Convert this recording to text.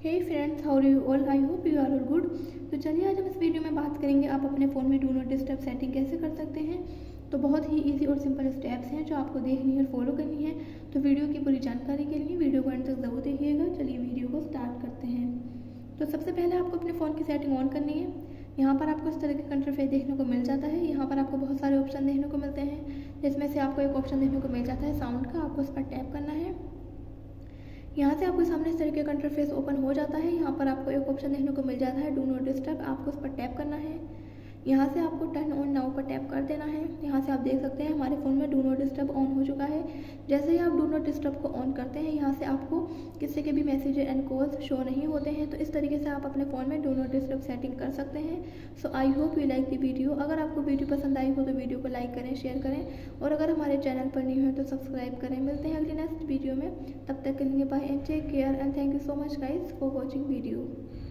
Hey friends, how are you all? I hope you are all good. तो चलिए आज हम इस वीडियो में बात करेंगे आप अपने फ़ोन में डू नॉट डिस्टर्ब सेटिंग कैसे कर सकते हैं। तो बहुत ही इजी और सिंपल स्टेप्स हैं जो आपको देखनी है और फॉलो करनी है। तो वीडियो की पूरी जानकारी के लिए वीडियो को अंत तक ज़रूर देखिएगा। चलिए वीडियो को स्टार्ट करते हैं। तो सबसे पहले आपको अपने फ़ोन की सेटिंग ऑन करनी है। यहाँ पर आपको इस तरह का इंटरफेस देखने को मिल जाता है। यहाँ पर आपको बहुत सारे ऑप्शन देखने को मिलते हैं, जिसमें से आपको एक ऑप्शन देखने को मिल जाता है साउंड का। आपको इस पर टैप करना है। यहाँ से आपके सामने इस तरीके का इंटरफेस ओपन हो जाता है। यहाँ पर आपको एक ऑप्शन देखने को मिल जाता है डू नॉट डिस्टर्ब। आपको उस पर टैप करना है। यहाँ से आपको टर्न ऑन नाउ पर टैप कर देना है। यहाँ से आप देख सकते हैं हमारे फ़ोन में डू नॉट डिस्टर्ब ऑन हो चुका है। जैसे ही आप डू नॉट डिस्टर्ब को ऑन करते हैं, यहाँ से आपको किसी के भी मैसेज एंड कॉल्स शो नहीं होते हैं। तो इस तरीके से आप अपने फ़ोन में डू नॉट डिस्टर्ब सेटिंग कर सकते हैं। So I hope you like the video. अगर आपको वीडियो पसंद आई हो तो वीडियो को लाइक करें, शेयर करें, और अगर हमारे चैनल पर नहीं हो तो सब्सक्राइब करें। मिलते हैं अगली नेक्स्ट वीडियो में। तब तक के लिए bye and take care and thank you so much guys for watching video.